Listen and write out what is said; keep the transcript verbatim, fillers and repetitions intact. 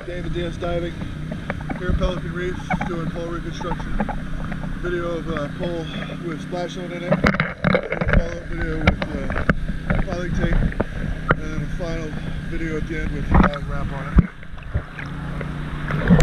David Diaz Diving here at Pelican Reefs doing pole reconstruction. Video of a pole with splash zone in it, a follow-up video with uh, piling tape, and then a final video at the end with a flag wrap on it.